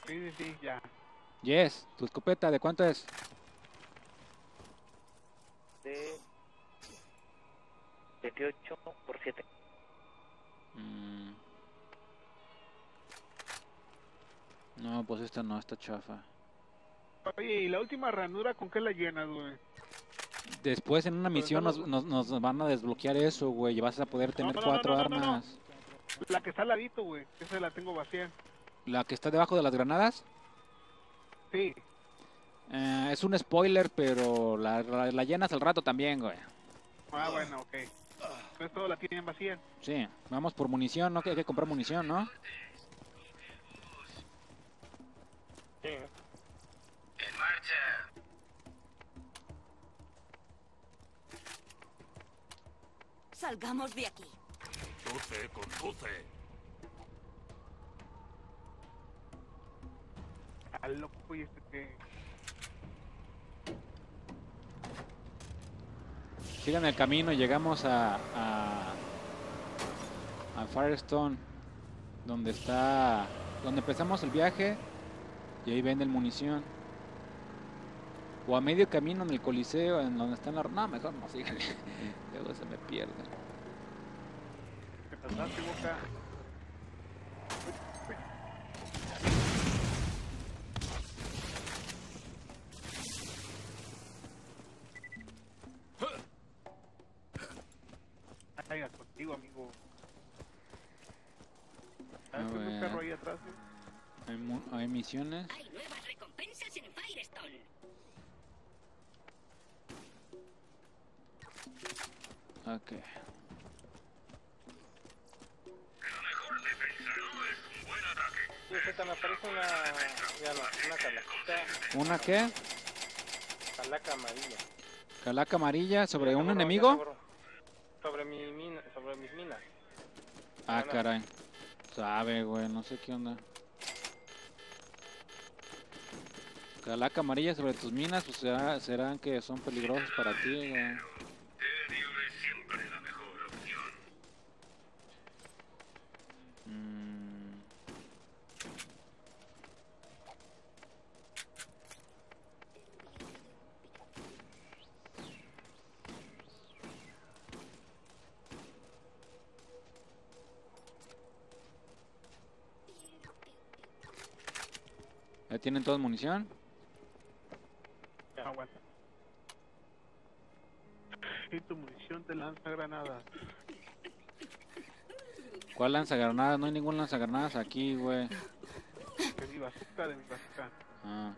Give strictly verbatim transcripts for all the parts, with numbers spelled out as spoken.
Sí, sí, sí, ya. Yes, tu escopeta, ¿de cuánto es? De veintiocho por siete. Mm. No, pues esta no, esta chafa. Oye, ¿y la última ranura con qué la llenas, güey? Después en una Donde misión están nos, los- nos, nos van a desbloquear eso, güey. Y vas a poder No, tener no, no, cuatro no, no, no, no. armas. La que está al ladito, güey. Esa la tengo vacía. La que está debajo de las granadas. Sí. Eh, es un spoiler, pero la, la, la llenas al rato también, güey. Ah, bueno, ok. Entonces todo la tienen vacía. Sí, vamos por munición, ¿no? Que hay que comprar munición, ¿no? Sí. En marcha. Salgamos de aquí. Conduce, conduce. Al loco y este que... Sigan el camino y llegamos a, a, a Firestone, donde está, donde empezamos el viaje, y ahí venden munición. O a medio camino en el Coliseo, en donde están las... No, mejor no, síganle. Luego se me pierde. ¿Qué pasaste, boca? Caiga contigo, amigo. A ¿Sabes un ver. perro ahí atrás? ¿Eh? Hay, mu- hay misiones. Hay nuevas recompensas en Firestone. Ok. La mejor defensa no es un buen ataque. Sí, Z, me aparece una... Ya no, una calaquita. ¿Una qué? Calaca amarilla. Calaca amarilla sobre Ya un se borró, ya enemigo. se borró. Sobre mi mina, sobre mis minas. Ah, no. caray. Sabe, güey, no sé qué onda. Calaca amarilla sobre tus minas, pues será- serán que son peligrosos para ti, güey. Terrible es siempre la mejor opción. Mm. ¿Ya tienen toda munición? Ya, aguanta. Y tu munición te lanza granadas. ¿Cuál lanzagranadas? No hay ningún lanzagranadas aquí, güey. De mi bazooka, de mi bazooka. Ah.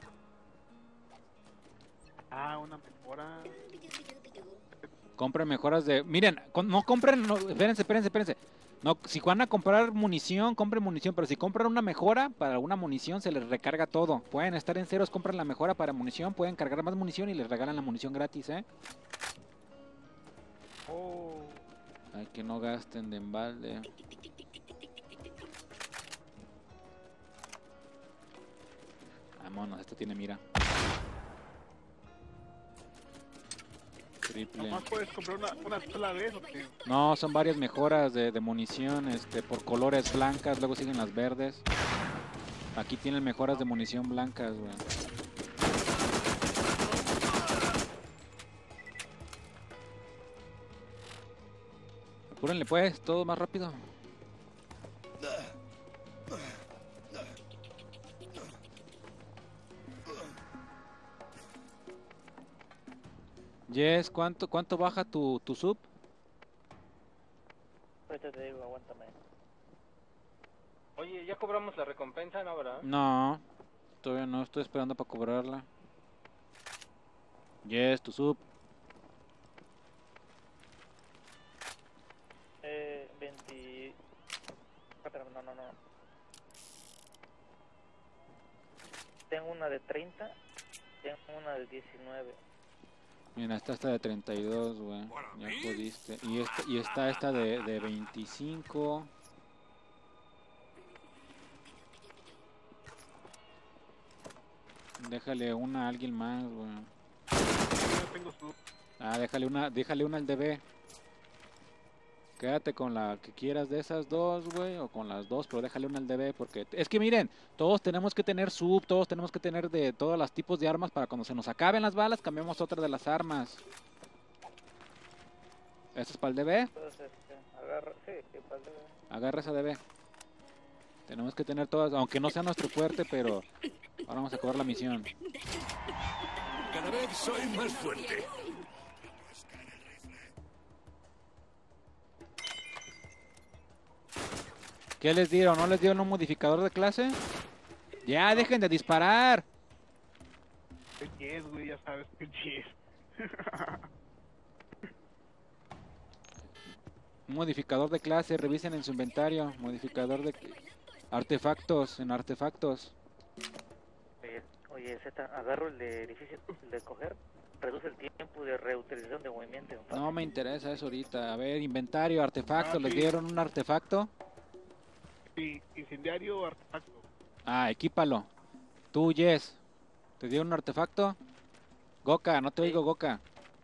Ah, una mejora. Compren mejoras de... Miren, con- no compren... No, espérense, espérense, espérense. No, si van a comprar munición, compren munición. Pero si compran una mejora para alguna munición, se les recarga todo. Pueden estar en ceros, compran la mejora para munición. Pueden cargar más munición y les regalan la munición gratis, ¿eh? Oh, Ay, que no gasten de embalde. Vámonos, esto tiene mira. Triple. nomás puedes comprar una, una sola vez o qué? No, son varias mejoras de, de munición, este, por colores blancas, luego siguen las verdes. Aquí tienen mejoras de munición blancas, güey. Apúrenle pues, todo más rápido. Yes, ¿cuánto, cuánto baja tu, tu sub? Ahorita te digo, aguántame. Oye, ya cobramos la recompensa, ¿no, verdad? No, todavía no, estoy esperando para cobrarla. Yes, tu sub. Eh, veinte... Ah, pero no, no, no. Tengo una de treinta, tengo una de diecinueve. Mira, esta está de treinta y dos, güey. Ya jodiste. Y esta, y está esta de, de veinticinco. Déjale una a alguien más, güey. Yo no tengo su... Ah, déjale una, déjale una al D B. Quédate con la que quieras de esas dos, güey, o con las dos, pero déjale una al D B, porque es que miren, todos tenemos que tener sub, todos tenemos que tener de todos los tipos de armas para cuando se nos acaben las balas, cambiamos otra de las armas. ¿Esto es para el D B? Entonces, este, agarra, sí, sí, para el D B. Agarra esa D B. Tenemos que tener todas, aunque no sea nuestro fuerte, pero ahora vamos a acabar la misión. Cada vez soy más fuerte. ¿Qué les dieron? ¿No les dieron un modificador de clase? Ya, dejen de disparar. El diez, güey, ya sabes, el diez. Un modificador de clase, revisen en su inventario. Modificador de artefactos, en artefactos. Oye, oye, Z, agarro el de difícil, el de coger, reduce el tiempo de reutilización de movimiento. No me interesa eso ahorita. A ver, inventario, artefacto. Ah, ¿Les sí. dieron un artefacto? Sí, incendiario, artefacto. Ah, equípalo. Tú, Jess. ¿Te dieron un artefacto? Goka, no te Sí. oigo, Goka.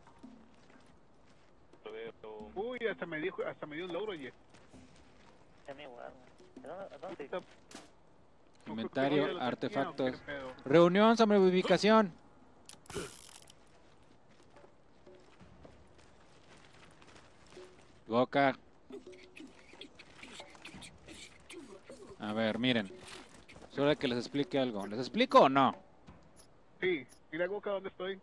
Uy, hasta me dijo, hasta me dio un logro, oye. Es mi igual. ¿A dónde- a dónde? Ahorita- Inventario, No creo que no, artefactos. qué pedo. Reunión sobre ubicación. Goka. A ver, miren. Solo que les explique algo. ¿Les explico o no? Sí, mira, Goka, ¿dónde estoy?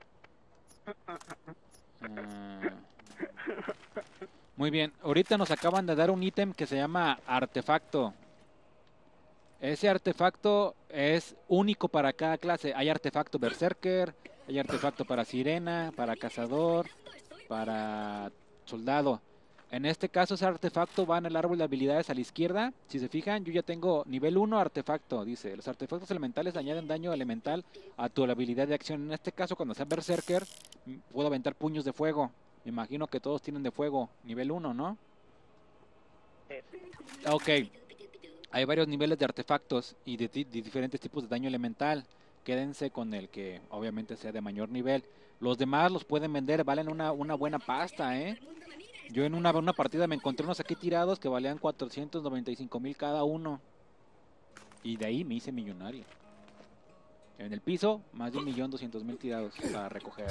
Ah. Muy bien. Ahorita nos acaban de dar un ítem que se llama artefacto. Ese artefacto es único para cada clase. Hay artefacto berserker, hay artefacto para sirena, para cazador, para soldado. En este caso ese artefacto va en el árbol de habilidades a la izquierda. Si se fijan, yo ya tengo nivel uno artefacto. Dice, los artefactos elementales añaden daño elemental a tu habilidad de acción. En este caso, cuando sea berserker, m- puedo aventar puños de fuego. Me imagino que todos tienen de fuego. Nivel uno, ¿no? Sí. Ok. Hay varios niveles de artefactos y de, ti- de diferentes tipos de daño elemental. Quédense con el que obviamente sea de mayor nivel. Los demás los pueden vender, valen una, una buena pasta, ¿eh? Yo en una, una partida me encontré unos aquí tirados que valían cuatrocientos noventa y cinco mil cada uno. Y de ahí me hice millonario. En el piso, más de un millón doscientos mil tirados para recoger.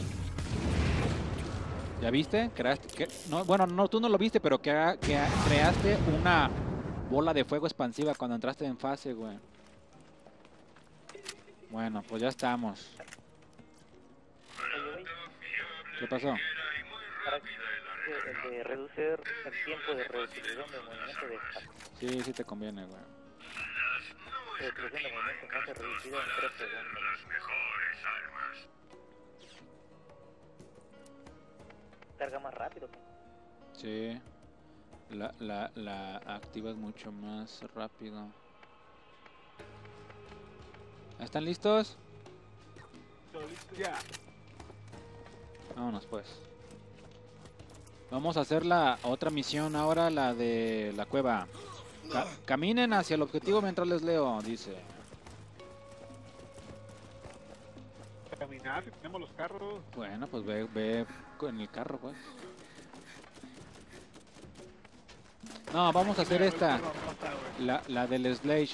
¿Ya viste? Creaste, que, no, bueno, no, tú no lo viste, pero que, que creaste una bola de fuego expansiva cuando entraste en fase, güey. Bueno, pues ya estamos. Oye, güey, ¿Qué pasó? para que el de reducir el tiempo de reutilización de movimiento de Sí, sí te conviene, güey. reutilización de movimiento no se reducido en tres segundos. Las mejores armas. Carga más rápido. Sí. La, la, la activas mucho más rápido. ¿Están listos? Todo listo ya. Vámonos pues. Vamos a hacer la otra misión ahora, la de la cueva. Ca- caminen hacia el objetivo mientras les leo, dice. Caminar, si tenemos los carros. Bueno, pues ve, ve en el carro, pues. No, vamos a hacer El esta. carro rosa, güey. La, la del Slash.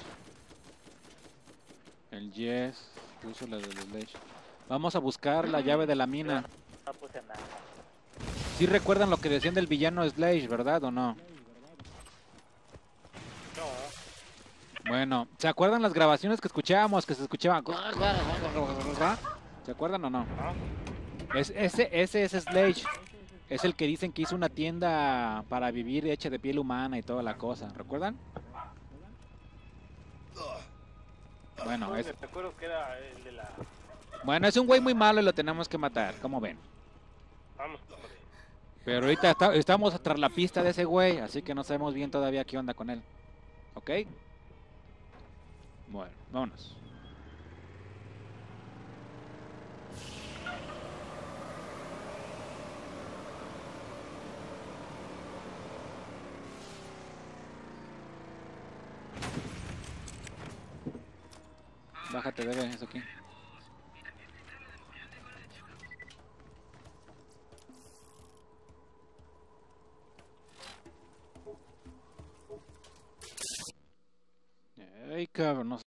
El Yes. Puso la del Slash. Vamos a buscar la llave de la mina. No puse nada. Sí recuerdan lo que decían del villano Slash, ¿verdad o no? No. Bueno, ¿se acuerdan las grabaciones que escuchábamos? Que se escuchaban. ¿Se acuerdan o no? Es, ese, ese es Slash. Es el que dicen que hizo una tienda para vivir hecha de piel humana y toda la cosa. ¿Recuerdan? Bueno, es, Me acuerdo que era el de la... bueno, es un güey muy malo y lo tenemos que matar. ¿Cómo ven? Vamos, hombre. Pero ahorita está- estamos tras la pista de ese güey, así que no sabemos bien todavía qué onda con él. ¿Ok? Bueno, vámonos. Bájate, debe, eso aquí. Ay, cabrón, no